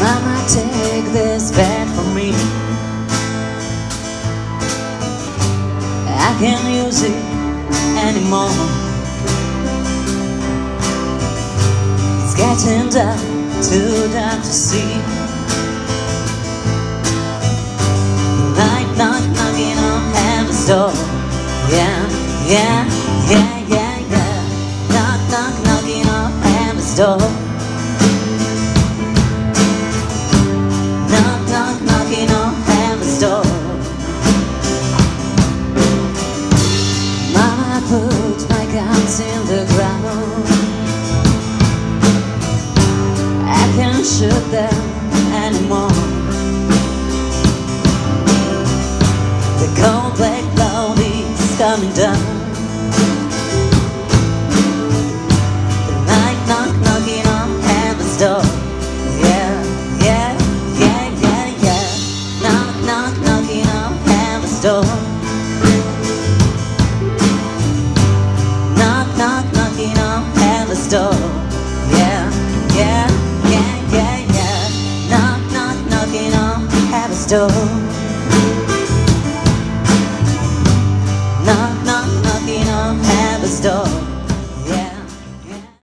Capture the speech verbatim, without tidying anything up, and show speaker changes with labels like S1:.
S1: Mama, take this bed from me. I can't use it anymore. It's getting dark, too dark to see. Night knock knocking on heaven's door. Yeah, yeah, yeah, yeah, yeah. Knock knock knocking on heaven's door. Knock knock knocking on heaven's door. Mama, put my guns in the ground. I can't shoot them anymore. The cold black cloud is coming down. The night knock knocking on heaven's door. Yeah, yeah, yeah, yeah, yeah. Knock knock knocking on heaven's door. Knock knock knocking on heaven's door. Yeah, yeah, yeah, yeah, yeah. Knock knock knocking on heaven's door. Knock, knock, knocking on heaven's door.